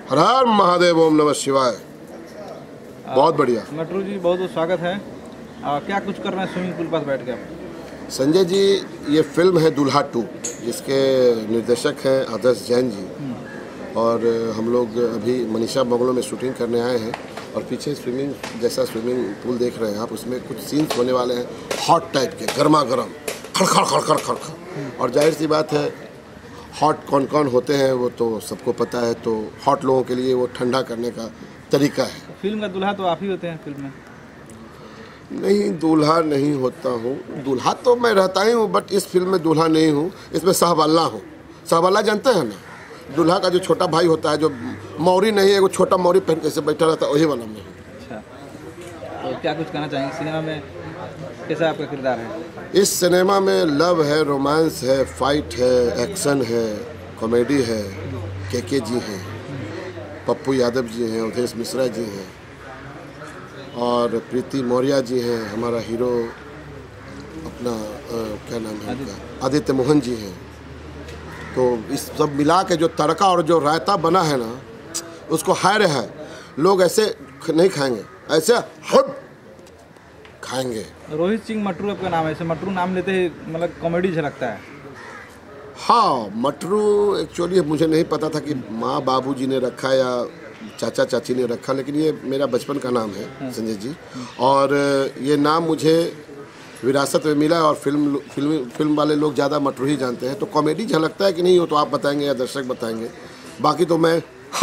हर हर महादेव, ओम नमः शिवाय। बहुत बढ़िया। मटरू जी, बहुत बहुत स्वागत है। क्या कुछ कर रहे हैं स्विमिंग पूल पास बैठ के आप? संजय जी, ये फिल्म है दूल्हा 2, जिसके निर्देशक हैं आदर्श जैन जी। और हम लोग अभी मनीषा बंगलो में शूटिंग करने आए हैं और पीछे स्विमिंग पूल देख रहे हैं आप। उसमें कुछ सीन्स होने वाले हैं हॉट टाइप के, गर्मा गर्म, खड़खड़ खड़खड़ खड़खड़। और जाहिर सी बात है, हॉट कौन कौन होते हैं वो तो सबको पता है। तो हॉट लोगों के लिए वो ठंडा करने का तरीका है। फिल्म का दूल्हा तो आप ही होते हैं फिल्म में? नहीं, दूल्हा नहीं होता हूँ। दूल्हा तो मैं रहता ही हूँ, बट इस फिल्म में दूल्हा नहीं हूँ। इसमें साहबल्ला हूँ। साहबल्ला जानते हैं ना? दूल्हा का जो छोटा भाई होता है, जो मौरी नहीं है, वो छोटा मौरी पहन के बैठा रहता है, वही वाला में। अच्छा, तो क्या कुछ कहना चाहेंगे? सिनेमा में कैसा आपका किरदार है? इस सिनेमा में लव है, रोमांस है, फाइट है, एक्शन है, कॉमेडी है। के जी हैं, पप्पू यादव जी हैं, अवधेश मिश्रा जी हैं और प्रीति मौर्य जी हैं। हमारा हीरो अपना क्या नाम है उनका, आदित्य मोहन जी हैं। तो इस सब मिला के जो तड़का और जो रायता बना है ना, उसको हाय है लोग ऐसे नहीं खाएंगे, ऐसे हट खाएंगे। रोहित सिंह मटरू आपका नाम है। ऐसे मटरू नाम लेते ही मतलब कॉमेडी झलकता है। हाँ, मटरू एक्चुअली मुझे नहीं पता था कि माँ बाबूजी ने रखा या चाचा चाची ने रखा, लेकिन ये मेरा बचपन का नाम है संजय जी। और ये नाम मुझे विरासत में मिला और फिल्म वाले लोग ज़्यादा मटरू ही जानते हैं। तो कॉमेडी झलकता है कि नहीं, हो तो आप बताएंगे या दर्शक बताएंगे। बाकी तो मैं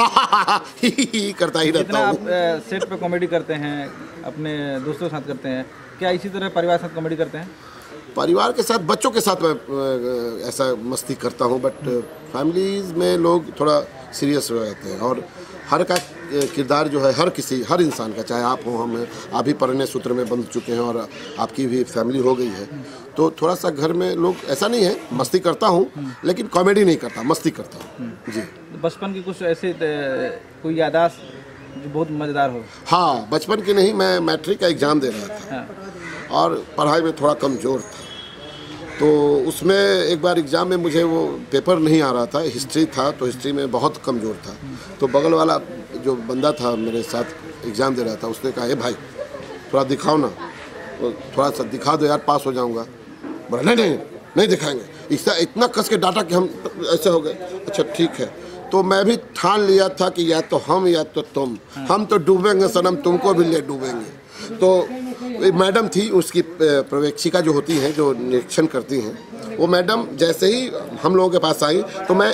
करता ही रहता हूँ। आप सेट पे कॉमेडी करते हैं, अपने दोस्तों के साथ करते हैं, क्या इसी तरह परिवार के साथ कॉमेडी करते हैं? परिवार के साथ, बच्चों के साथ मैं ऐसा मस्ती करता हूँ, बट फैमिलीज में लोग थोड़ा सीरियस हो जाते हैं। और हर का किरदार जो है हर इंसान का, चाहे आप हो, हम हैं, आप भी परिणय सूत्र में बंध चुके हैं और आपकी भी फैमिली हो गई है, तो थोड़ा सा घर में लोग ऐसा नहीं है, मस्ती करता हूँ लेकिन कॉमेडी नहीं करता, मस्ती करता हूँ जी। बचपन की कुछ ऐसे कोई याददाश्त जो बहुत मज़ेदार हो? हाँ, बचपन की नहीं, मैं मैट्रिक का एग्ज़ाम दे रहा था और पढ़ाई में थोड़ा कमज़ोर था। तो उसमें एक बार एग्ज़ाम में मुझे वो पेपर नहीं आ रहा था, हिस्ट्री था, तो हिस्ट्री में बहुत कमज़ोर था। तो बगल वाला जो बंदा था मेरे साथ एग्ज़ाम दे रहा था, उसने कहा, भाई थोड़ा दिखाओ ना, तो थोड़ा सा दिखा दो यार, पास हो जाऊंगा। बोला नहीं दिखाएंगे। इतना कस के डाटा कि हम ऐसे हो गए। अच्छा ठीक है। तो मैं भी ठान लिया था कि या तो हम या तो तुम, हम तो डूबेंगे सनम, तुमको भी ले डूबेंगे। तो मैडम थी, उसकी पर्यवेक्षिका जो होती हैं, जो निरीक्षण करती हैं, वो मैडम जैसे ही हम लोगों के पास आई तो मैं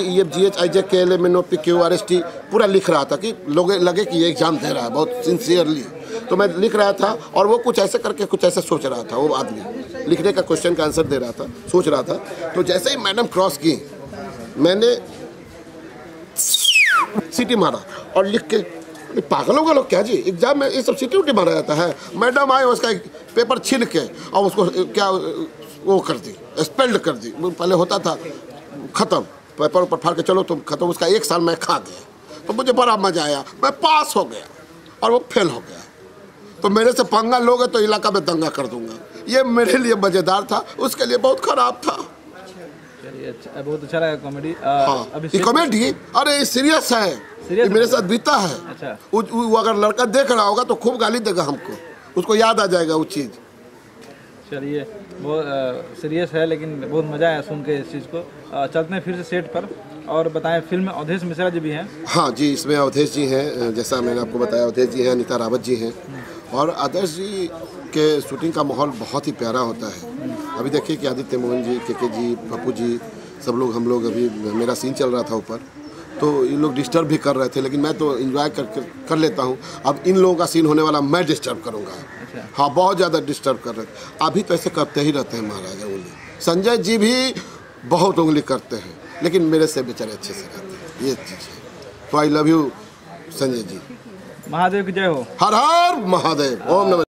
ABCDEFGHIJKLMNOPQRST पूरा लिख रहा था कि लोग लगे कि ये एग्ज़ाम दे रहा है बहुत सिंसियरली। तो मैं लिख रहा था और वो कुछ ऐसे करके कुछ ऐसे सोच रहा था। वो आदमी लिखने का क्वेश्चन का आंसर दे रहा था, सोच रहा था। तो जैसे ही मैडम क्रॉस की, मैंने सीटी मारा और लिख के, पागल होगा लोग क्या जी, एग्जाम में ये सब सीटी उटी मारा जाता है। मैडम आए, उसका पेपर छीन के और उसको क्या वो कर दी, स्पेल्ड कर दी। पहले होता था ख़त्म, पेपर ऊपर फाड़ के चलो तुम खत्म। उसका 1 साल मैं खा गया। तो मुझे बड़ा मज़ा आया, मैं पास हो गया और वो फेल हो गया। तो मेरे से पंगा लोगे तो इलाका में दंगा कर दूंगा। ये मेरे लिए मज़ेदार था, उसके लिए बहुत ख़राब था। अच्छा, बहुत अच्छा लगा कॉमेडी। हाँ, ये कॉमेडी, अरे सीरियस है, ये मेरे साथ बीता है। अच्छा, वो अगर लड़का देख रहा होगा तो खूब गाली देगा हमको, उसको याद आ जाएगा वो चीज़। चलिए, बहुत सीरियस है लेकिन बहुत मज़ा आया सुन के इस चीज़ को। चलते हैं फिर से सेट पर और बताएं, फिल्म में अवधेश मिश्रा जी भी हैं? हाँ जी, इसमें अवधेश जी हैं, जैसा मैंने आपको बताया, अवधेश जी हैं, अनीता रावत जी हैं। और आदर्श जी के शूटिंग का माहौल बहुत ही प्यारा होता है। अभी देखिए कि आदित्य मोहन जी, के जी, पप्पू जी, सब लोग, हम लोग, अभी मेरा सीन चल रहा था ऊपर, तो ये लोग डिस्टर्ब भी कर रहे थे, लेकिन मैं तो एंजॉय कर लेता हूँ। अब इन लोगों का सीन होने वाला, मैं डिस्टर्ब करूँगा। अच्छा। हाँ, बहुत ज़्यादा डिस्टर्ब कर रहे थे। अभी तो ऐसे करते ही रहते हैं महाराजा उंगली। संजय जी भी बहुत उंगली करते हैं, लेकिन मेरे से बेचारे अच्छे से रहते हैं, ये चीज़ है। तो I love you Sanjay ji. Mahadev की जय हो। हर हर महादेव, ओम नमः।